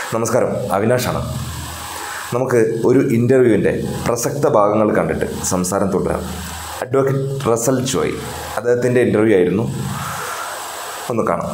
നമസ്കാരം, അവിനാഷാണ്. നമുക്ക് ഒരു ഇൻ്റർവ്യൂവിൻ്റെ പ്രസക്ത ഭാഗങ്ങൾ കണ്ടിട്ട് സംസാരം തുടരാം. അഡ്വക്കേറ്റ് റസൽ ജോയ്, അദ്ദേഹത്തിൻ്റെ ഇൻ്റർവ്യൂ ആയിരുന്നു. ഒന്ന് കാണാം.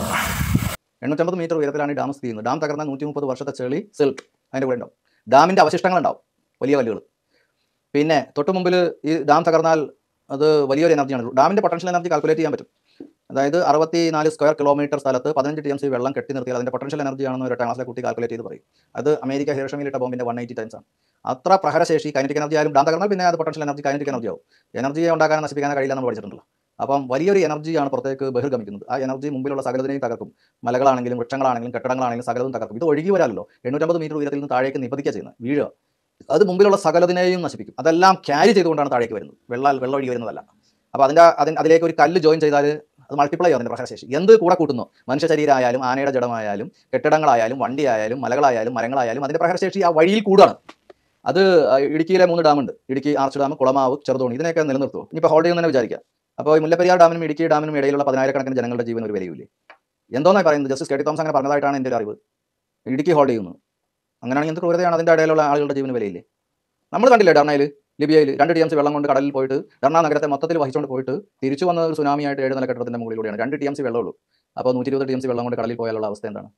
850 മീറ്റർ ഉയരത്തിലാണ് ഈ ഡാം സ്ഥിതി ചെയ്യുന്നത്. ഡാം തകർന്നാൽ 130 വർഷത്തെ ചെളി സിൽട്ട് അതിൻ്റെ കൂടെ ഉണ്ടാവും. ഡാമിൻ്റെ അവശിഷ്ടങ്ങളുണ്ടാവും, വലിയ കല്ലുകൾ. പിന്നെ തൊട്ട് മുമ്പിൽ ഈ ഡാം തകർന്നാൽ അത് വലിയൊരു എനർജിയാണ്. ഡാമിൻ്റെ പൊട്ടൻഷ്യൽ എനർജി കാൽക്കുലേറ്റ് ചെയ്യാൻ പറ്റും. അതായത് 64 സ്ക്വയർ കിലോമീറ്റർ സ്ഥലത്ത് 15 TMC വെള്ളം കെട്ടി നിർത്തിയാൽ അതിൻ്റെ പൊട്ടൻഷ്യൽ എനർജിയാണെന്ന് ഒരു 8ാം ക്ലാസ്സിലെ കുട്ടി കാൽക്കുലേറ്റ് ചെയ്ത് പറയും. അത് അമേരിക്ക ഹിരോഷിമയിലിട്ട ബോംബിൻ്റെ 180 ടൈംസ് ആണ്. അത്ര പ്രഹരശേഷി കൈനറ്റിക് എനർജി ആയാലും ഡാം തകർന്നാൽ പിന്നെ അത് പൊട്ടൻഷ്യൽ എനർജി കൈനറ്റിക് എനർജി ആവും. എനർജിയെ ഉണ്ടാക്കാൻ നശിപ്പിക്കാൻ കഴിയില്ല എന്ന് പഠിച്ചിട്ടുണ്ടല്ലോ. അപ്പം വലിയൊരു എനർജിയാണ് പുറത്തേക്ക് ബഹിർഗമിക്കുന്നത്. ആ എനർജി മുമ്പിലുള്ള സകലതിനെയും തകർക്കും. മലകളാണെങ്കിലും വൃക്ഷങ്ങളാണെങ്കിലും കെട്ടിടങ്ങളാണെങ്കിലും സകലതും തകർക്കും. ഇത് ഒഴുകി വരാമല്ലോ. 850 മീറ്റർ ഉയരത്തിൽ നിന്ന് താഴേക്ക് നിപതിക്കുക ചെയ്യുന്നത്, വീഴുക. അത് മുമ്പിലുള്ള സകലതിനെയും നശിപ്പിക്കും. അതെല്ലാം ക്യാരി ചെയ്തുകൊണ്ടാണ് താഴേക്ക് വരുന്നത്. വെള്ളം ഒഴുകി വരുന്നതല്ല. അപ്പോൾ അതിലേക്ക് ഒരു കല്ല് ജോയിൻ ചെയ്താൽ അത് മൾട്ടിപ്ലൈ ആവും അതിൻ്റെ പ്രഹരശേഷി. എന്ത് കൂടെ കൂട്ടുന്നു? മനുഷ്യ ശരീരമായാലും ആനയുടെ ജഡമായാലും കെട്ടിടങ്ങളായാലും വണ്ടിയായാലും മലകളായാലും മരങ്ങളായാലും അതിൻ്റെ പ്രഹരശേഷി ആ വഴിയിൽ കൂടാണ്. അത് ഇടുക്കിയിലെ 3 ഡാമുണ്ട്. Idukki arch dam, Kulamavu, Cheruthoni. ഇതിനെയൊക്കെ നിലനിർത്തുമോ? ഇപ്പോൾ ഹോൾഡ് ചെയ്യുന്നതിനെ വിചാരിക്കുക. അപ്പോൾ ഈ മുല്ലപ്പെരിയാർ ഡാമിനും ഇടുക്കി ഡാമിനും ഇടയിലുള്ള 10,000-കണക്കിന് ജനങ്ങളുടെ ജീവൻ ഒരു വിലയില്ലേ? എന്തോന്നായി പറയുന്നത്? ജസ്റ്റിസ് കെ ടി തോമസ് അങ്ങനെ പറഞ്ഞതായിട്ടാണ് എൻ്റെ ഒരു അറിവ്. ഇടുക്കി ഹോൾഡ് ചെയ്യുന്നു. അങ്ങനെയാണെങ്കിൽ എന്ത് ക്രൂരതയാണ്? അതിൻ്റെ ഇടയിലുള്ള ആളുകളുടെ ജീവന് വിലയില്ലേ? നമ്മൾ കണ്ടില്ലേ ഡർണയിൽ, ലിബിയയിൽ 2 TMC വെള്ളം കൊണ്ട് കടലിൽ പോയിട്ട് ഡർണ നഗരത്തെ മൊത്തത്തിൽ വഹിച്ചുകൊണ്ട് പോയിട്ട് തിരിച്ചു വന്ന ഒരു സുനാമിയായിട്ട് 7 നില കെട്ടിടത്തിൻ്റെ മുകളിലൂടെയാണ്. 2 TMC വെള്ളമുള്ളൂ. അപ്പോൾ 120 TMC വെള്ളം കൊണ്ട് കടലിൽ പോയാലുള്ള അവസ്ഥ എന്താണ്?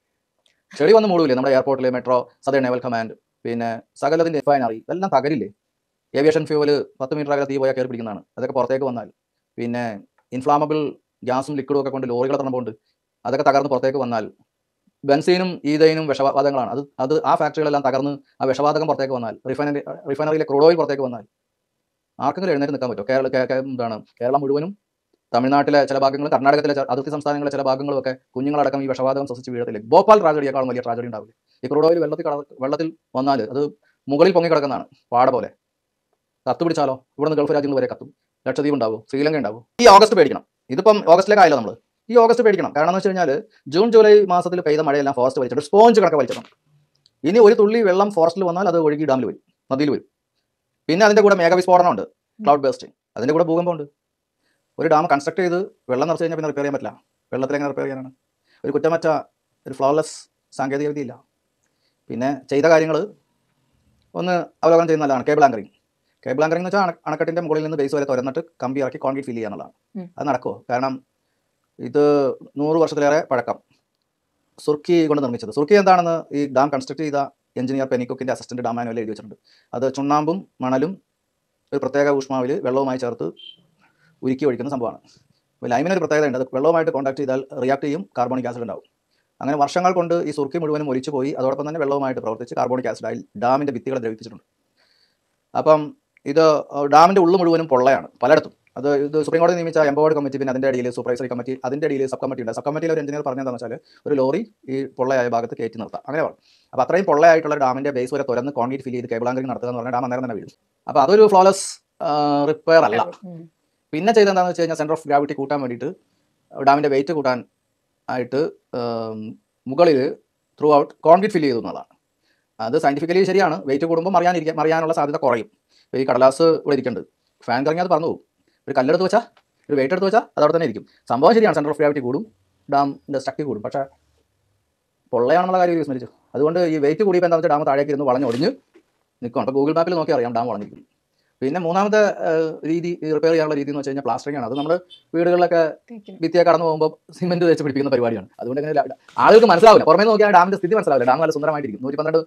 ചെളി വന്ന് മൂടില്ലേ? നമ്മുടെ എയർപോർട്ടിലെ മെട്രോ, സദേൺ നേവൽ കമാൻഡ്, പിന്നെ സകലതിൻ്റെ റിഫൈനറി, ഇതെല്ലാം തകരില്ലേ? ഏവിയേഷൻ ഫ്യൂവൽ 10 മീറ്റർ അകലെ തീ പോയാൽ കയറി പിടിക്കുന്നതാണ്. അതൊക്കെ പുറത്തേക്ക് വന്നാൽ, പിന്നെ ഇൻഫ്ലാമബിൾ ഗ്യാസും ലിക്വിഡും ഒക്കെ കൊണ്ട് ലോറികൾ തണുപ്പുണ്ട്. അതൊക്കെ തകർന്ന് പുറത്തേക്ക് വന്നാൽ ബെൻസീനും ഈതൈനും വിഷവാതകങ്ങളാണ്. അത് ആ ഫാക്ടറികളെല്ലാം തകർന്ന് ആ വിഷവാതകം പുറത്തേക്ക് വന്നാൽ, റിഫൈനറിയിലെ ക്രൂഡ് ഓയിൽ പുറത്തേക്ക് വന്നാൽ ആർക്കെങ്കിലും എഴുന്നേറ്റ് നിൽക്കാൻ പറ്റുമോ? കേരളം മുഴുവനും, തമിഴ്നാട്ടിലെ ചില ഭാഗങ്ങളും, കർണാടകത്തിലെ അതിർത്തി സംസ്ഥാനങ്ങളിലെ ചില ഭാഗങ്ങളും ഒക്കെ കുഞ്ഞുങ്ങളടക്കം ഈ വിഷവാതകം ശ്വസിച്ച് വീഴത്തില്ലേ? ഭോപ്പാൽ ട്രാജഡിയേക്കാളും വലിയ ട്രാജഡി ഉണ്ടാവില്ലേ? ഈ ക്രൂഡ് ഓയിൽ വെള്ളത്തിൽ വന്നാൽ അത് മുകളിൽ പൊങ്ങി കിടക്കുന്നതാണ്, പാട പോലെ. കത്ത് പിടിച്ചാലോ? ഇവിടെ നിന്ന് ഗൾഫ് രാജ്യങ്ങൾ വരെ കത്തും. ലക്ഷദ്വീപ് ഉണ്ടാവും, ശ്രീലങ്ക ഉണ്ടാവും. ഈ ഓഗസ്റ്റ് പേടിക്കണം. ഇതിപ്പം ഓഗസ്റ്റിലേക്കായല്ലോ നമ്മൾ. ഈ ഓഗസ്റ്റ് പേടിക്കണം. കാരണം എന്ന് വെച്ച് കഴിഞ്ഞാൽ ജൂൺ ജൂലൈ മാസത്തിൽ പെയ്ത മഴയെല്ലാം ഫോറസ്റ്റ് വലിച്ചിട്ട് സ്പോഞ്ച് കണക്കെ വലിച്ചിടണം. ഇനി ഒരു തുള്ളി വെള്ളം ഫോറസ്റ്റിൽ വന്നാൽ അത് ഒഴുകി ഡാമിൽ വരും, നദിയിൽ വരും. പിന്നെ അതിൻ്റെ കൂടെ മേഘവിസ്ഫോടനമുണ്ട്, ക്ലൗഡ് ബേസ്റ്റിംഗ്. അതിൻ്റെ കൂടെ ഭൂകമ്പമുണ്ട്. ഒരു ഡാം കൺസ്ട്രക്ട് ചെയ്ത് വെള്ളം നിറച്ച് കഴിഞ്ഞാൽ പിന്നെ റിപ്പയർ ചെയ്യാൻ പറ്റില്ല. വെള്ളത്തിൽ എങ്ങനെ റിപ്പയർ ചെയ്യാനാണ്? ഒരു കുറ്റമറ്റ ഒരു ഫ്ലോലെസ് സാങ്കേതിക വിദ്യയില്ല. പിന്നെ ചെയ്ത കാര്യങ്ങൾ ഒന്ന് അവലോകനം ചെയ്യുന്ന നല്ലതാണ്. കേബിൾ ആങ്കറിങ് എന്ന് വെച്ചാൽ അണക്കെട്ടിൻ്റെ മുകളിൽ നിന്ന് ബേസ് വരെ തുറന്നിട്ട് കമ്പി ഇറക്കി കോൺക്രീറ്റ് ഫില്ല് ചെയ്യാന്നുള്ളതാണ്. അത് നടക്കുമോ? കാരണം ഇത് 100 വർഷത്തിലേറെ പഴക്കം. സുർക്കി കൊണ്ട് നിർമ്മിച്ചത്. സുർക്കി എന്താണെന്ന് ഈ ഡാം കൺസ്ട്രക്ട് ചെയ്ത എഞ്ചിനീയർ പെനിക്കുക്കിൻ്റെ അസിസ്റ്റന്റ് ഡാം മാനുവൽ എഴുതി വെച്ചിട്ടുണ്ട്. അത് ചുണ്ണാമ്പും മണലും ഒരു പ്രത്യേക ഊഷ്മാവിൽ വെള്ളവുമായി ചേർത്ത് ഉരുക്കി ഒഴിക്കുന്ന സംഭവമാണ്. അപ്പോൾ ലൈമിനൊരു പ്രത്യേകതയുണ്ട്. അത് വെള്ളവുമായിട്ട് കോൺടാക്ട് ചെയ്താൽ റിയാക്ട് ചെയ്യും, കാർബോണിക് ആസിഡ് ഉണ്ടാവും. അങ്ങനെ വർഷങ്ങൾ കൊണ്ട് ഈ സുർക്കി മുഴുവനും ഒലിച്ചു പോയി. അതോടൊപ്പം തന്നെ വെള്ളവുമായിട്ട് പ്രവർത്തിച്ച് കാർബോണിക് ആസിഡായി ഡാമിൻ്റെ ഭിത്തികളെ ദ്രവിപ്പിച്ചിട്ടുണ്ട്. അപ്പം ഇത് ഡാമിൻ്റെ ഉള്ളു മുഴുവനും പൊള്ളയാണ് പലയിടത്തും. ഇത് സുപ്രീം കോടതി നിയമിച്ച എംപവേർഡ് കമ്മിറ്റി, പിന്നെ അതിൻ്റെ അടിയിൽ സൂപ്പർവൈസറി കമ്മിറ്റി, അതിൻ്റെ അടിയിൽ സബ് കമ്മിറ്റി ഉണ്ട്. സബ് കമ്മിറ്റിയിൽ ഒരു എഞ്ചിനീയർ പറഞ്ഞതെന്ന് വെച്ചാൽ ഒരു ലോറി ഈ പൊള്ളയായ ഭാഗത്ത് കയറ്റി നിർത്താം, അങ്ങനെ പറഞ്ഞു. അപ്പോൾ അത്രയും പൊള്ളയായിട്ടുള്ള ഡാമിൻ്റെ ബേസ് വരെ തുറന്ന് കോൺക്രീറ്റ് ഫില്ല് ചെയ്ത് കേബിൾ ആങ്കറിംഗ് നടത്തുക എന്ന് പറഞ്ഞാൽ ഡാം അന്നേരം തന്നെ വീഴും. അപ്പോൾ അതൊരു ഫ്ലോലെസ് റിപ്പയർ അല്ല. പിന്നെ ചെയ്തെന്താണെന്ന് വെച്ച് കഴിഞ്ഞാൽ സെൻറ്റർ ഓഫ് ഗ്രാവിറ്റി കൂട്ടാൻ വേണ്ടിയിട്ട്, ഡാമിൻ്റെ വെയിറ്റ് കൂട്ടാൻ ആയിട്ട് മുകളിൽ ത്രൂ ഔട്ട് കോൺക്രീറ്റ് ഫില്ല് ചെയ്തു എന്നുള്ളതാണ്. അത് സയൻറ്റിഫിക്കലി ശരിയാണ്. വെയിറ്റ് കൂടുമ്പോൾ മറിയാനുള്ള സാധ്യത കുറയും. ഇപ്പോൾ ഈ കടലാസ് ഇവിടെ ഇരിക്കുന്നുണ്ട്, ഫാൻ കറങ്ങി അത് പറഞ്ഞു പോകും. ഒരു കല്ലെടുത്ത് വെച്ചാൽ, ഒരു വെയിറ്റ് എടുത്ത് വെച്ചാൽ അത് അവിടെ തന്നെ ഇരിക്കും. സംഭവം ശരിയാണ്, സെൻറ്റർ ഓഫ് ഗ്രാവിറ്റി കൂടും, ഡാമിൻ്റെ സ്ട്രക്ചർ കൂടും. പക്ഷേ പൊള്ളയാണെന്നുള്ള കാര്യം വിസ്മരിച്ചു. അതുകൊണ്ട് ഈ വെയിറ്റ് കൂടിയപ്പോൾ എന്താ വെച്ചാൽ ഡാം താഴേക്ക് ഇരുന്ന് വളഞ്ഞൊടിഞ്ഞ് നിൽക്കുകയാണ്. അപ്പോൾ ഗൂഗിൾ മാപ്പിൽ നോക്കി അറിയാം ഡാം വളഞ്ഞിരിക്കും. പിന്നെ മൂന്നാമത്തെ രീതി, റിപ്പയർ ചെയ്യാനുള്ള രീതി എന്ന് വെച്ച് കഴിഞ്ഞാൽ പ്ലാസ്റ്ററിംഗ് ആണ്. അത് നമ്മൾ വീടുകളിലൊക്കെ ഭിത്തിയെ കടന്നു പോകുമ്പോൾ സിമെന്റ് തേച്ച് പിടിപ്പിക്കുന്ന പരിപാടിയാണ്. അതുകൊണ്ട് ഇങ്ങനെ ആളുകൾക്ക് മനസ്സിലാവില്ല. പുറമേ നോക്കിയാൽ ഡാമിൻ്റെ സ്ഥിതി മനസ്സിലാവില്ല. ഡാം നല്ല സുന്ദരമായിട്ടിരിക്കും.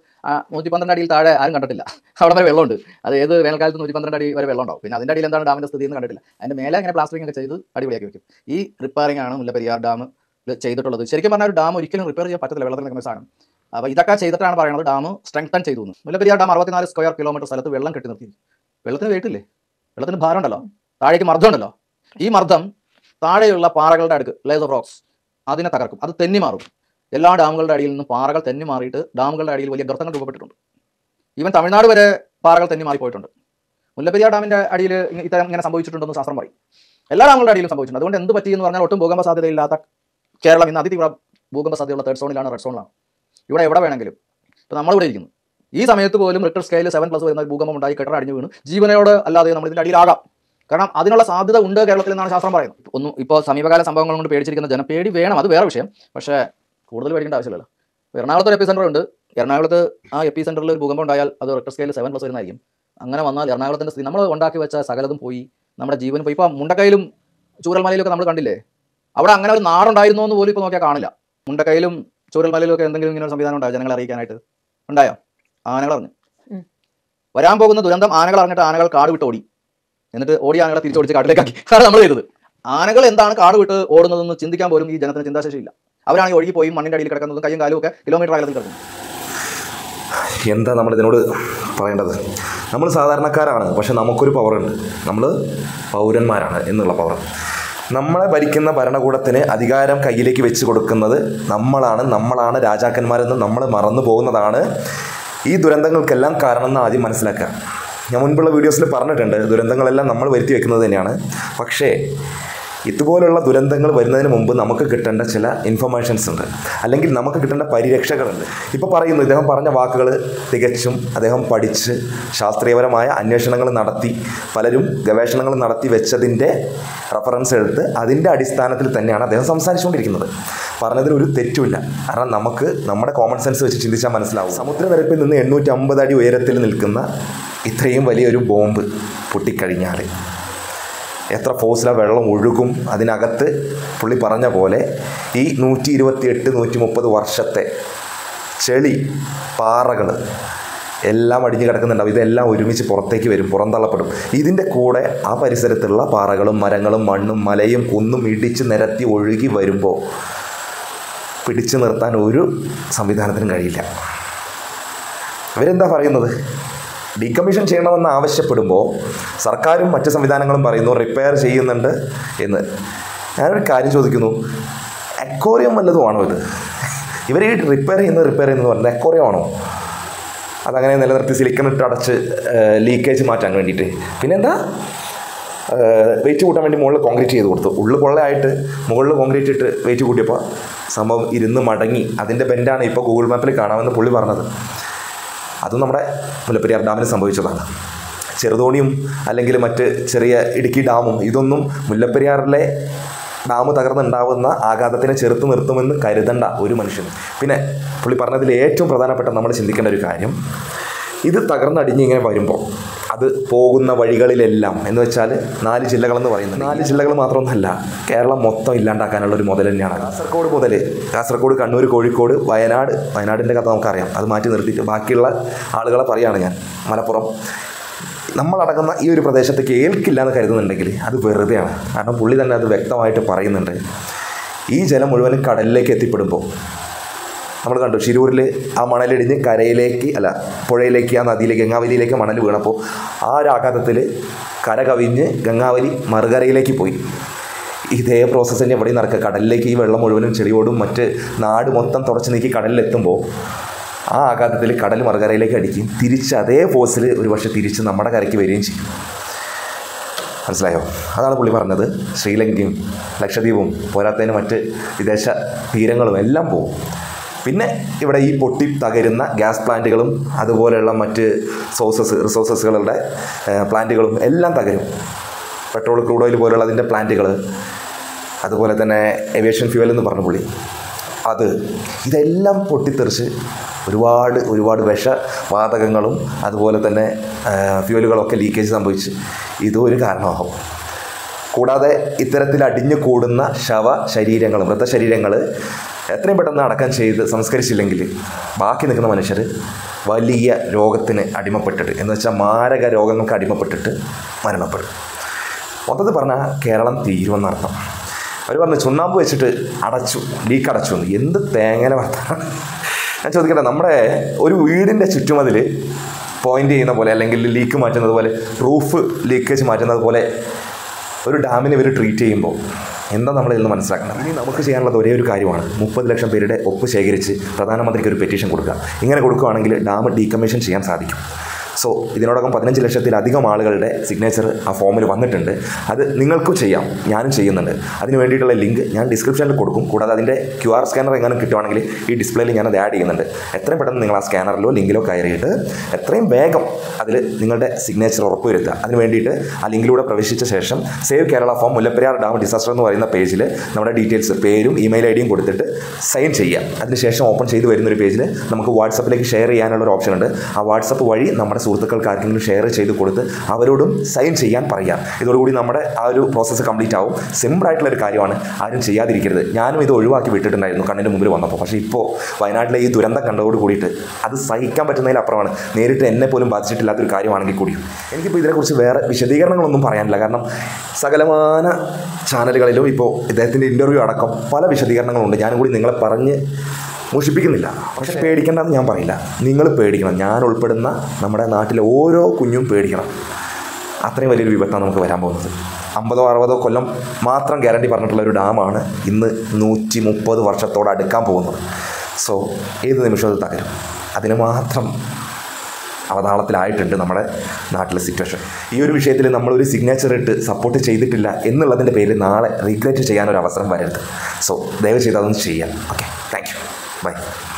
112 അടിയിൽ താഴെ ആരും കണ്ടിട്ടില്ല. അവിടെ വരെ വെള്ളമുണ്ട്. അത് ഏത് വേനൽക്കാലത്ത് 112 അടി വരെ വെള്ളം ഉണ്ടാവും. പിന്നെ അതിൻ്റെ അടിയിൽ എന്താണ് ഡാമിൻ്റെ സ്ഥിതി എന്ന് കണ്ടിട്ടില്ല. അതിൻ്റെ മേലെ ഇങ്ങനെ പ്ലാസ്റ്ററിംഗ് ഒക്കെ ചെയ്ത് അടിപൊളിയാക്കി വെക്കും. ഈ റിപ്പയറിംഗ് ആണ് മുല്ലപ്പെരിയാർ ഡാം ചെയ്തിട്ടുള്ളത്. ശരിക്കും പറഞ്ഞാൽ ഒരു ഡാം ഒരിക്കലും റിപ്പയർ ചെയ്യാൻ പറ്റത്തില്ല, വെള്ളത്തിൽ നിൽക്കുന്ന സാധനം. അപ്പോൾ ഇതൊക്കെ ചെയ്തിട്ടാണ് പറയുന്നത് ഡാം സ്ട്രെങ്തൻ ചെയ്തു എന്ന്. മുല്ലപ്പെരിയാർ ഡാം 64 സ്ക്വയർ കിലോമീറ്റർ സ്ഥലത്ത് വെള്ളം കെട്ടി നിർത്തി. വെള്ളത്തിന് വെയിറ്റില്ലേ? വെള്ളത്തിന് ഭാരം ഉണ്ടല്ലോ, താഴേക്ക് മർദ്ദം ഉണ്ടല്ലോ. ഈ മർദ്ദം താഴെയുള്ള പാറകളുടെ അടുക്ക്, ലേസ് ഓഫ് റോക്സ്, അതിനെ തകർക്കും. അത് തെന്നി മാറും. എല്ലാ ഡാമുകളുടെ അടിയിൽ നിന്നും പാറകൾ തെന്നി മാറിയിട്ട് ഡാമുകളുടെ അടിയിൽ വലിയ ഗർത്തങ്ങൾ രൂപപ്പെട്ടിട്ടുണ്ട്. ഈവൻ തമിഴ്നാട് വരെ പാറകൾ തെന്നി മാറിപ്പോയിട്ടുണ്ട്. മുല്ലപ്പെരിയാർ ഡാമിൻ്റെ അടിയിൽ ഇങ്ങനെ സംഭവിച്ചിട്ടുണ്ടെന്ന് ശാസ്ത്രം പറയും. എല്ലാ ഡാമുകളുടെ അടിയിലും സംഭവിച്ചിട്ടുണ്ട്. അതുകൊണ്ട് എന്ത് പറ്റിയെന്ന് പറഞ്ഞാൽ ഒട്ടും ഭൂകമ്പ സാധ്യതയില്ലാത്ത കേരളം ഇന്ന് അതിതീവ്ര ഭൂകമ്പ സാധ്യതയുള്ള 3rd സോണിലാണ്, റെഡ് സോണിലാണ്. ഇവിടെ എവിടെ വേണമെങ്കിലും. ഇപ്പോൾ നമ്മളിവിടെ ഇരിക്കുന്നു. ഈ സമയത്ത് പോലും റിക്ടർ സ്കെയിൽ 7+ വരുന്ന ഭൂകമ്പം ഉണ്ടായി കെട്ടിടം അടിഞ്ഞു വീണ് ജീവനോട് അല്ലാതെ നമ്മൾ ഇതിൻ്റെ അടിയിലാകാം. കാരണം അതിനുള്ള സാധ്യത ഉണ്ട് കേരളത്തിൽ എന്നാണ് ശാസ്ത്രം പറയുന്നത്. ഇപ്പോൾ സമീപകാല സംഭവങ്ങൾ കൊണ്ട് പേടിച്ചിരിക്കുന്ന ജനം, പേടി വേണം, അത് വേറെ വിഷയം. പക്ഷേ കൂടുതൽ പേടിക്കേണ്ട ആവശ്യമില്ലല്ലോ. എറണാകുളത്ത് ഒരു എപ്പിസെൻ്റർ ഉണ്ട്, എറണാകുളത്ത് ആ എപ്പി സെൻറ്ററിൽ ഒരു ഭൂകമ്പം ഉണ്ടായാൽ അത് റിക്ടർ സ്കെയിൽ 7+ വരുന്നതായിരിക്കും. അങ്ങനെ വന്നാൽ എറണാകുളത്തിൻ്റെ സ്ഥിതി നമ്മൾ ഉണ്ടാക്കി വെച്ച സകലതും പോയി, നമ്മുടെ ജീവൻ പോയി. ഇപ്പോൾ മുണ്ടക്കയിലും ചൂരൽമലയിലൊക്കെ നമ്മൾ കണ്ടില്ലേ, അവിടെ അങ്ങനെ ഒരു നാടുണ്ടായിരുന്നോ എന്ന് പോലും ഇപ്പോൾ നോക്കിയാൽ കാണില്ല. മുണ്ടക്കയിലും ചൂരൽമലയിലും ഒക്കെ എന്തെങ്കിലും ഇങ്ങനെ ഒരു സംവിധാനം ഉണ്ടായോ ജനങ്ങളെ അറിയിക്കാനായിട്ട്? ഉണ്ടായോ? ആനകൾ അറിഞ്ഞു. വരാൻ പോകുന്ന ദുരന്തം ആനകൾ അറിഞ്ഞിട്ട് ആനകൾ കാട് വിട്ട് ഓടി, എന്നിട്ട് ഓടിയ ആനകളെ തിരിച്ചോടിച്ച് കാട്ടിലേക്കാക്കി. അതാണ് നമ്മൾ ചെയ്തത്. ആനകൾ എന്താണ് കാട് വിട്ട് ഓടുന്നതെന്ന് ചിന്തിക്കാൻ പോലും ഈ ജനത്തിന് ചിന്താശേഷിയില്ല. അവരാണെങ്കിൽ ഒഴുകി പോയി മണ്ണിൻ്റെ അടിയിൽ കിടക്കുന്നതും കയ്യും കാലും ഒക്കെ കിലോമീറ്റർ അകലത്തിൽ കിടക്കുന്നു. എന്താ നമ്മളിതിനോട് പറയേണ്ടത്? നമ്മൾ സാധാരണക്കാരാണ്, പക്ഷെ നമുക്കൊരു പവറുണ്ട്. നമ്മൾ പൗരന്മാരാണ് എന്നുള്ള പവർ. നമ്മളെ ഭരിക്കുന്ന ഭരണകൂടത്തിന് അധികാരം കയ്യിലേക്ക് വെച്ച് കൊടുക്കുന്നത് നമ്മളാണ് രാജാക്കന്മാരെന്ന് നമ്മൾ മറന്നു പോകുന്നതാണ് ഈ ദുരന്തങ്ങൾക്കെല്ലാം കാരണമെന്ന് ആദ്യം മനസ്സിലാക്കുക. ഞാൻ മുൻപുള്ള വീഡിയോസിൽ പറഞ്ഞിട്ടുണ്ട്, ദുരന്തങ്ങളെല്ലാം നമ്മൾ വരുത്തി വെക്കുന്നത് തന്നെയാണ്. പക്ഷേ ഇതുപോലുള്ള ദുരന്തങ്ങൾ വരുന്നതിന് മുമ്പ് നമുക്ക് കിട്ടേണ്ട ചില ഇൻഫർമേഷൻസ് ഉണ്ട്, അല്ലെങ്കിൽ നമുക്ക് കിട്ടേണ്ട പരിരക്ഷകളുണ്ട്. ഇപ്പോൾ പറയുന്നു, ഇദ്ദേഹം പറഞ്ഞ വാക്കുകൾ തികച്ചും അദ്ദേഹം പഠിച്ച് ശാസ്ത്രീയപരമായ അന്വേഷണങ്ങൾ നടത്തി, പലരും ഗവേഷണങ്ങൾ നടത്തി വെച്ചതിൻ്റെ റെഫറൻസ് എടുത്ത് അതിൻ്റെ അടിസ്ഥാനത്തിൽ തന്നെയാണ് അദ്ദേഹം സംസാരിച്ചുകൊണ്ടിരിക്കുന്നത്. പറഞ്ഞതിൽ ഒരു തെറ്റുമില്ല. കാരണം നമുക്ക് നമ്മുടെ കോമൺ സെൻസ് വെച്ച് ചിന്തിച്ചാൽ മനസ്സിലാവും. സമുദ്രനിരപ്പിൽ നിന്ന് 850 അടി ഉയരത്തിൽ നിൽക്കുന്ന ഇത്രയും വലിയൊരു ബോംബ് പൊട്ടിക്കഴിഞ്ഞാൽ എത്ര ഫോഴ്സിലാണ് വെള്ളം ഒഴുകും. അതിനകത്ത് പുള്ളി പറഞ്ഞ പോലെ ഈ 128-130 വർഷത്തെ ചെളി പാറകൾ എല്ലാം അടിഞ്ഞു കിടക്കുന്നുണ്ടാവും. ഇതെല്ലാം ഒരുമിച്ച് പുറത്തേക്ക് വരും, പുറന്തള്ളപ്പെടും. ഇതിൻ്റെ കൂടെ ആ പരിസരത്തുള്ള പാറകളും മരങ്ങളും മണ്ണും മലയും കുന്നും ഇടിച്ച് നിരത്തി ഒഴുകി വരുമ്പോൾ പിടിച്ചു നിർത്താൻ ഒരു സംവിധാനത്തിനും കഴിയില്ല. ഇവരെന്താ പറയുന്നത്? ഡീകമ്മീഷൻ ചെയ്യണമെന്ന് ആവശ്യപ്പെടുമ്പോൾ സർക്കാരും മറ്റ് സംവിധാനങ്ങളും പറയുന്നു റിപ്പയർ ചെയ്യുന്നുണ്ട് എന്ന്. ഞാനൊരു കാര്യം ചോദിക്കുന്നു, അക്വേറിയം വല്ലതുമാണോ ഇത്? ഇവർ ഈ റിപ്പയർ ചെയ്യുന്നത് പറയുന്നത് അക്വേറിയം ആണോ? അതങ്ങനെ നിലനിർത്തി സിലിക്കൺ ഇട്ട് അടച്ച് ലീക്കേജ് മാറ്റാൻ വേണ്ടിയിട്ട്. പിന്നെന്താ, വെയിറ്റ് കൂട്ടാൻ വേണ്ടി മുകളിൽ കോൺക്രീറ്റ് ചെയ്ത് കൊടുത്തു. ഉള്ളിൽ പൊള്ളയായിട്ട് മുകളിൽ കോൺക്രീറ്റ് ഇട്ട് വെയിറ്റ് കൂട്ടിയപ്പോൾ സംഭവം ഇരുന്ന് മടങ്ങി. അതിൻ്റെ ബെൻഡാണ് ഇപ്പോൾ ഗൂഗിൾ മാപ്പിൽ കാണാമെന്ന് പുള്ളി പറഞ്ഞത്. അതും നമ്മുടെ മുല്ലപ്പെരിയാർ ഡാമിന് സംഭവിച്ചതാണ്. ചെറുതോണിയും അല്ലെങ്കിൽ മറ്റ് ചെറിയ ഇടുക്കി ഡാമും ഇതൊന്നും മുല്ലപ്പെരിയാറിലെ ഡാം തകർന്നുണ്ടാവുന്ന ആഘാതത്തിനെ ചെറുത്ത് നിർത്തുമെന്ന് കരുതണ്ട ഒരു മനുഷ്യനും. പിന്നെ പുള്ളി പറഞ്ഞതിൽ ഏറ്റവും പ്രധാനപ്പെട്ട നമ്മൾ ചിന്തിക്കേണ്ട ഒരു കാര്യം, ഇത് തകർന്നടിഞ്ഞ് ഇങ്ങനെ വരുമ്പോൾ അത് പോകുന്ന വഴികളിലെല്ലാം എന്ന് വെച്ചാൽ 4 ജില്ലകളെന്ന് പറയുന്നത് 4 ജില്ലകൾ മാത്രമൊന്നുമല്ല, കേരളം മൊത്തം ഇല്ലാണ്ടാക്കാനുള്ളൊരു മുതൽ തന്നെയാണ്. കാസർഗോഡ് മുതൽ കാസർഗോഡ്, കണ്ണൂർ, കോഴിക്കോട്, വയനാടിൻ്റെ കഥ നമുക്കറിയാം. അത് മാറ്റി നിർത്തിയിട്ട് ബാക്കിയുള്ള ആളുകളെ പറയുകയാണ് ഞാൻ. മലപ്പുറം, നമ്മളടങ്ങുന്ന ഈ ഒരു പ്രദേശത്തേക്ക് ഏൽക്കില്ല എന്ന് കരുതുന്നുണ്ടെങ്കിൽ അത് വെറുതെയാണ്. കാരണം പുള്ളി തന്നെ അത് വ്യക്തമായിട്ട് പറയുന്നുണ്ട്. ഈ ജലം മുഴുവനും കടലിലേക്ക് എത്തിപ്പെടുമ്പോൾ നമ്മൾ കണ്ടു, ശിരൂരിൽ ആ മണലിടിഞ്ഞ് പുഴയിലേക്ക്, ആ നദിയിലേക്ക്, ഗംഗാവലിയിലേക്ക് മണൽ വീണപ്പോൾ ആ ഒരു ആഘാതത്തിൽ കര കവിഞ്ഞ് ഗംഗാവലി മറുകരയിലേക്ക് പോയി. ഇതേ പ്രോസസ്സ് തന്നെ ഇവിടെ നടക്കുക. കടലിലേക്ക് ഈ വെള്ളം മുഴുവനും ചെളിയോടും മറ്റ് നാട് മൊത്തം തുടച്ച് നീക്കി കടലിലെത്തുമ്പോൾ ആ ആഘാതത്തിൽ കടൽ മറുകരയിലേക്ക് അടിക്കും. തിരിച്ച് അതേ ഫോഴ്സിൽ ഒരു പക്ഷേ തിരിച്ച് നമ്മുടെ കരയ്ക്ക് വരികയും ചെയ്യും. മനസ്സിലായോ? അതാണ് പുള്ളി പറഞ്ഞത്. ശ്രീലങ്കയും ലക്ഷദ്വീപും പോരാത്തതിന് മറ്റ് വിദേശ തീരങ്ങളും എല്ലാം പോകും. പിന്നെ ഇവിടെ ഈ പൊട്ടി തകരുന്ന ഗ്യാസ് പ്ലാന്റുകളും അതുപോലെയുള്ള മറ്റ് റിസോഴ്സസുകളുടെ പ്ലാന്റുകളും എല്ലാം തകരും. പെട്രോൾ, ക്രൂഡ് ഓയിൽ പോലുള്ള അതിൻ്റെ പ്ലാന്റുകൾ, അതുപോലെ തന്നെ ഏവിയേഷൻ ഫ്യൂവൽ എന്ന് പറഞ്ഞ പുള്ളി, ഇതെല്ലാം പൊട്ടിത്തെറിച്ച് ഒരുപാട് വിഷവാതകങ്ങളും അതുപോലെ തന്നെ ഫ്യൂവലുകളൊക്കെ ലീക്കേജ് സംഭവിച്ച് ഇതും ഒരു കാരണമാകും. കൂടാതെ ഇത്തരത്തിൽ അടിഞ്ഞു കൂടുന്ന ശവശരീരങ്ങൾ, മൃതശരീരങ്ങൾ എത്രയും പെട്ടെന്ന് അടക്കം ചെയ്ത് സംസ്കരിച്ചില്ലെങ്കിൽ ബാക്കി നിൽക്കുന്ന മനുഷ്യർ വലിയ രോഗത്തിന് അടിമപ്പെട്ടിട്ട്, എന്ന് വെച്ചാൽ മാരക രോഗങ്ങൾക്ക് അടിമപ്പെട്ടിട്ട് മരണപ്പെടും. മൊത്തത്തിൽ പറഞ്ഞാൽ കേരളം തീരുമെന്നർത്ഥം. അവർ പറഞ്ഞു ചുണ്ണാമ്പ് വെച്ചിട്ട് ലീക്ക് അടച്ചു എന്ന്. എന്ത് തേങ്ങന വർത്തമാണ്! ഞാൻ ചോദിക്കട്ടെ, നമ്മുടെ ഒരു വീടിൻ്റെ ചുറ്റുമതിൽ പോയിൻ്റ് ചെയ്യുന്ന പോലെ, അല്ലെങ്കിൽ ലീക്ക് മാറ്റുന്നത് പോലെ, റൂഫ് ലീക്കേജ് മാറ്റുന്നത് പോലെ ഒരു ഡാമിനെ ഇവർ ട്രീറ്റ് ചെയ്യുമ്പോൾ എന്താ നമ്മൾ ഇന്ന് മനസ്സിലാക്കണം? ഇനി നമുക്ക് ചെയ്യാനുള്ളത് ഒരേ ഒരു കാര്യമാണ്, 30 ലക്ഷം പേരുടെ ഒപ്പ് ശേഖരിച്ച് പ്രധാനമന്ത്രിക്ക് ഒരു പെറ്റീഷൻ കൊടുക്കുക. ഇങ്ങനെ കൊടുക്കുകയാണെങ്കിൽ ഡാം ഡീകമ്മീഷൻ ചെയ്യാൻ സാധിക്കും. സോ ഇതിനോടകം 15 ലക്ഷത്തിലധികം ആളുകളുടെ സിഗ്നേച്ചർ ആ ഫോമിൽ വന്നിട്ടുണ്ട്. അത് നിങ്ങൾക്കും ചെയ്യാം, ഞാനും ചെയ്യുന്നുണ്ട്. അതിന് വേണ്ടിയിട്ടുള്ള ലിങ്ക് ഞാൻ ഡിസ്ക്രിപ്ഷനിൽ കൊടുക്കും. കൂടാതെ അതിൻ്റെ QR സ്കാനർ എങ്ങനെ കിട്ടുവാണെങ്കിൽ ഈ ഡിസ്പ്ലേയിൽ ഞാനത് ആഡ് ചെയ്യുന്നുണ്ട്. എത്രയും പെട്ടെന്ന് നിങ്ങൾ ആ സ്കാനറിലോ ലിങ്കിലോ കയറിയിട്ട് എത്രയും വേഗം അതിൽ നിങ്ങളുടെ സിഗ്നേച്ചർ ഉറപ്പുവരുത്തുക. അതിന് വേണ്ടിയിട്ട് ആ ലിങ്കിലൂടെ പ്രവേശിച്ച ശേഷം save Kerala form Mullaperiyar dam disaster എന്ന് പറയുന്ന പേജിൽ നമ്മുടെ ഡീറ്റെയിൽസ്, പേരും ഇമെയിൽ ഐഡിയും കൊടുത്തിട്ട് സൈൻ ചെയ്യുക. അതിനുശേഷം ഓപ്പൺ ചെയ്ത് വരുന്നൊരു പേജിൽ നമുക്ക് വാട്സപ്പിലേക്ക് ഷെയർ ചെയ്യാനുള്ളൊരു ഓപ്ഷൻ ഉണ്ട്. ആ വാട്സപ്പ് വഴി നമ്മുടെ സുഹൃത്തുക്കൾക്ക് ആർക്കെങ്കിലും ഷെയർ ചെയ്ത് കൊടുത്ത് അവരോടും സൈൻ ചെയ്യാൻ പറയുക. ഇതോടുകൂടി നമ്മുടെ ആ ഒരു പ്രോസസ്സ് കംപ്ലീറ്റ് ആവും. സിമ്പിളായിട്ടുള്ളൊരു കാര്യമാണ്, ആരും ചെയ്യാതിരിക്കരുത്. ഞാനും ഇത് ഒഴിവാക്കി വിട്ടിട്ടുണ്ടായിരുന്നു കണ്ണിൻ്റെ മുമ്പിൽ വന്നപ്പോൾ. പക്ഷേ ഇപ്പോൾ വയനാട്ടിലെ ഈ ദുരന്തം കണ്ടതോട് കൂടിയിട്ട് അത് സഹിക്കാൻ പറ്റുന്നതിലപ്പുറമാണ്. നേരിട്ട് എന്നെ പോലും ബാധിച്ചിട്ടില്ലാത്തൊരു കാര്യമാണെങ്കിൽ കൂടി എനിക്കിപ്പോൾ ഇതിനെക്കുറിച്ച് വേറെ വിശദീകരണങ്ങളൊന്നും പറയാനില്ല. കാരണം സകലമാന ചാനലുകളിലും ഇപ്പോൾ ഇദ്ദേഹത്തിൻ്റെ ഇൻ്റർവ്യൂ അടക്കം പല വിശദീകരണങ്ങളുണ്ട്. ഞാനും കൂടി നിങ്ങളെ പറഞ്ഞ് മുഷിപ്പിക്കുന്നില്ല. പക്ഷേ പേടിക്കേണ്ടെന്ന് ഞാൻ പറയില്ല. നിങ്ങൾ പേടിക്കണം. ഞാൻ ഉൾപ്പെടുന്ന നമ്മുടെ നാട്ടിലെ ഓരോ കുഞ്ഞും പേടിക്കണം. അത്രയും വലിയൊരു വിപത്താണ് നമുക്ക് വരാൻ പോകുന്നത്. 50-60 കൊല്ലം മാത്രം ഗ്യാരണ്ടി പറഞ്ഞിട്ടുള്ള ഒരു ഡാമാണ് ഇന്ന് 130 വർഷത്തോടെ അടുക്കാൻ പോകുന്നത്. സോ ഏത് നിമിഷവും അത് തകരും. അതിന് മാത്രം അവതാളത്തിലായിട്ടുണ്ട് നമ്മുടെ നാട്ടിലെ സിറ്റുവേഷൻ. ഈ ഒരു വിഷയത്തിൽ നമ്മളൊരു സിഗ്നേച്ചർ ഇട്ട് സപ്പോർട്ട് ചെയ്തിട്ടില്ല എന്നുള്ളതിൻ്റെ പേരിൽ നാളെ റിഗ്രറ്റ് ചെയ്യാനൊരു അവസരം വരരുത്. സോ ദയവ് ചെയ്ത് അതൊന്ന് ചെയ്യാം. Okay, thank you, by.